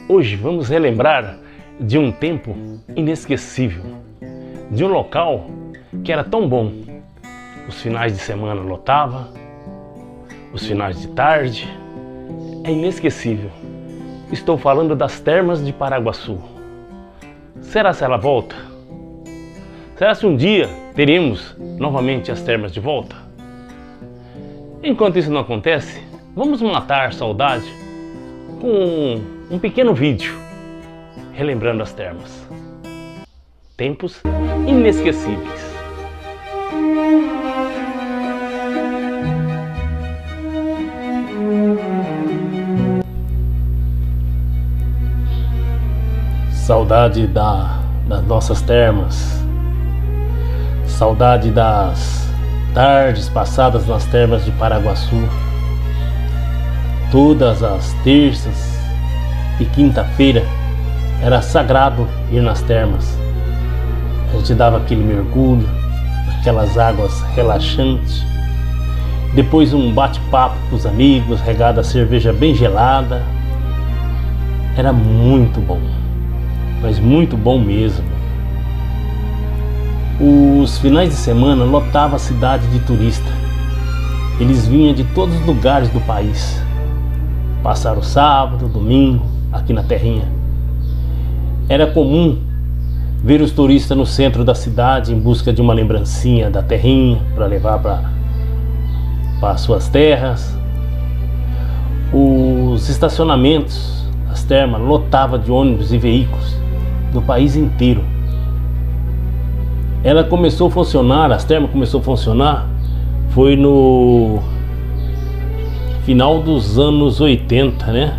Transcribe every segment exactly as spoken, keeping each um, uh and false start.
Hoje vamos relembrar de um tempo inesquecível, de um local que era tão bom. Os finais de semana lotava, os finais de tarde, é inesquecível. Estou falando das termas de Paraguaçu. Será se ela volta? Será se um dia teremos novamente as termas de volta? Enquanto isso não acontece, vamos matar saudade com um pequeno vídeo relembrando as termas. Tempos inesquecíveis. Saudade da, das nossas termas. Saudade das tardes passadas nas termas de Paraguaçu. Todas as terças e quinta-feira era sagrado ir nas termas. A gente dava aquele mergulho, aquelas águas relaxantes. Depois um bate-papo com os amigos, regada a cerveja bem gelada. Era muito bom, mas muito bom mesmo. Os finais de semana lotava a cidade de turista. Eles vinham de todos os lugares do país. Passaram sábado, domingo, aqui na terrinha. Era comum ver os turistas no centro da cidade em busca de uma lembrancinha da terrinha para levar para as suas terras. Os estacionamentos, as termas, lotavam de ônibus e veículos do país inteiro. Ela começou a funcionar, as termas começou a funcionar, foi no final dos anos oitenta, né?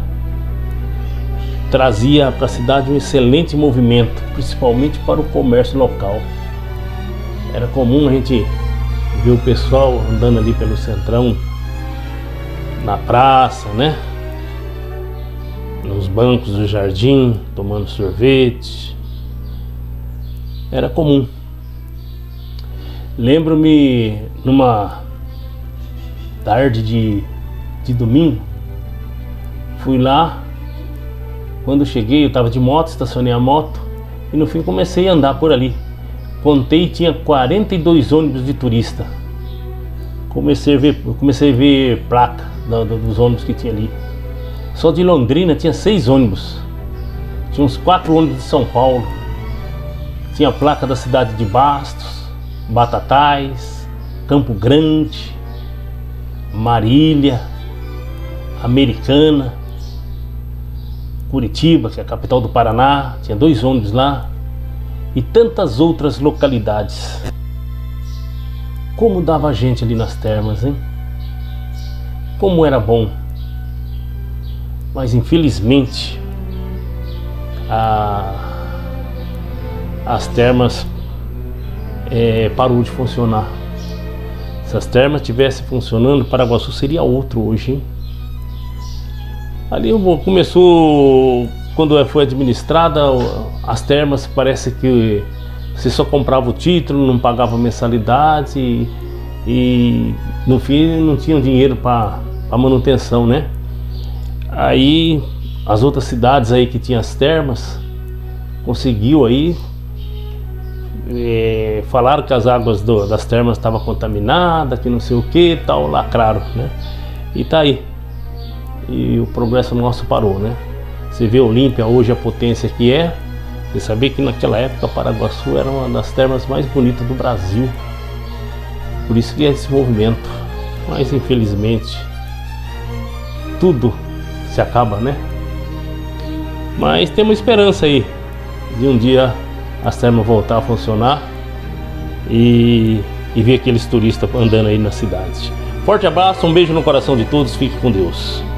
Trazia para a cidade um excelente movimento, principalmente para o comércio local. Era comum a gente ver o pessoal andando ali pelo centrão, na praça, né? Nos bancos do jardim, tomando sorvete. Era comum. Lembro-me numa tarde de, de domingo, fui lá. Quando cheguei, eu estava de moto, estacionei a moto e no fim comecei a andar por ali. Contei, tinha quarenta e dois ônibus de turista. Comecei a ver, comecei a ver placa do, do, dos ônibus que tinha ali. Só de Londrina tinha seis ônibus. Tinha uns quatro ônibus de São Paulo. Tinha a placa da cidade de Bastos, Batatais, Campo Grande, Marília, Americana, Curitiba, que é a capital do Paraná. Tinha dois ônibus lá. E tantas outras localidades. Como dava gente ali nas termas, hein? Como era bom. Mas infelizmente a, as termas é, parou de funcionar. Se as termas estivessem funcionando, Paraguaçu seria outro hoje, hein? Ali começou, quando foi administrada, as termas, parece que você só comprava o título, não pagava mensalidade e, e no fim não tinha dinheiro para manutenção, né? Aí as outras cidades aí que tinham as termas conseguiu aí, é, falaram que as águas do, das termas estavam contaminadas, que não sei o que, tal, lacraram, né? E tá aí. E o progresso nosso parou, né? Você vê Olímpia hoje, a potência que é. Você sabia que naquela época Paraguaçu era uma das termas mais bonitas do Brasil. Por isso que é esse movimento. Mas infelizmente tudo se acaba, né? Mas temos esperança aí de um dia as termas voltar a funcionar e, e ver aqueles turistas andando aí na cidade. Forte abraço, um beijo no coração de todos, fique com Deus.